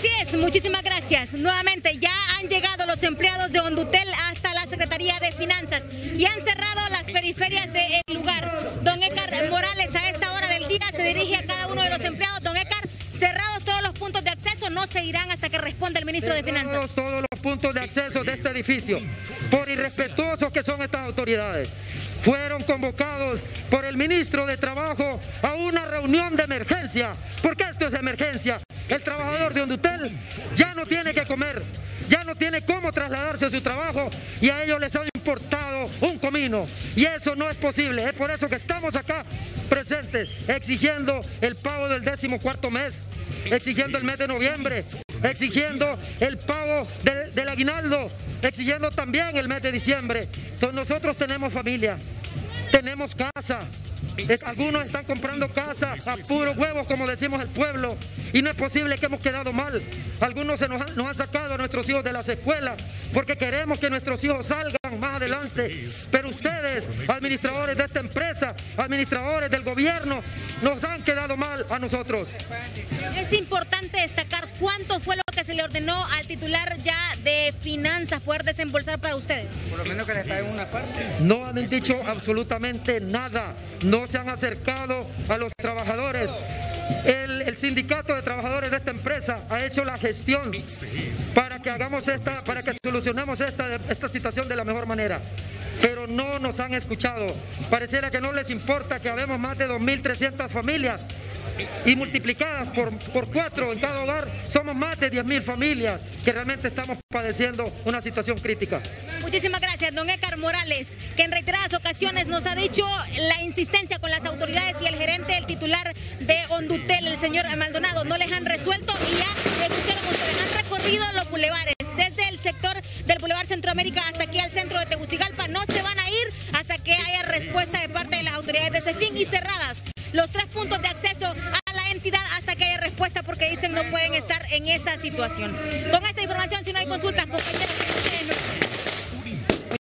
Así es, muchísimas gracias. Nuevamente ya han llegado los empleados de Hondutel hasta la Secretaría de Finanzas y han cerrado las periferias del lugar. Don Edgar Morales a esta hora del día se dirige a cada uno de los empleados. Don Edgar, cerrados todos los puntos de acceso, no se irán hasta que responda el ministro de Finanzas. Todos los puntos de acceso de este edificio, por irrespetuosos que son estas autoridades, fueron convocados por el ministro de Trabajo a una reunión de emergencia. ¿Por qué esto es de emergencia? El trabajador de Hondutel ya no tiene que comer, ya no tiene cómo trasladarse a su trabajo y a ellos les han importado un comino. Y eso no es posible. Es por eso que estamos acá presentes, exigiendo el pago del 14º mes, exigiendo el mes de noviembre, exigiendo el pago del aguinaldo, exigiendo también el mes de diciembre. Entonces nosotros tenemos familia, tenemos casa. Algunos están comprando casa a puros huevos, como decimos el pueblo, y no es posible que hemos quedado mal. Algunos nos han sacado a nuestros hijos de las escuelas porque queremos que nuestros hijos salgan más adelante. Pero ustedes, administradores de esta empresa, administradores del gobierno, nos han quedado mal a nosotros. Es importante destacar cuánto fue lo que se le ordenó al titular ya de Finanzas poder desembolsar para ustedes. Por lo menos que les paguen una parte. No han dicho absolutamente nada, no se han acercado a los trabajadores. El sindicato de trabajadores de esta empresa ha hecho la gestión para que solucionemos esta situación de la mejor manera, pero no nos han escuchado. Pareciera que no les importa que habemos más de 2.300 familias y multiplicadas por 4 en cada hogar, somos más de 10.000 familias que realmente estamos padeciendo una situación crítica. Muchísimas gracias, don Edgar Morales, que en reiteradas ocasiones nos ha dicho la insistencia con las autoridades y el gerente, el titular de Hondutel, el señor Maldonado, no les han resuelto y ya escucharon ustedes, han recorrido los bulevares, desde el sector del Boulevard Centroamérica hasta aquí al centro de Tegucigalpa. No se van a ir hasta que haya respuesta de parte de las autoridades de CEFIN y cerradas los 3 puntos de acceso a la entidad hasta que haya respuesta, porque dicen no pueden estar en esta situación. Con esta información, si no hay consultas, compañeros,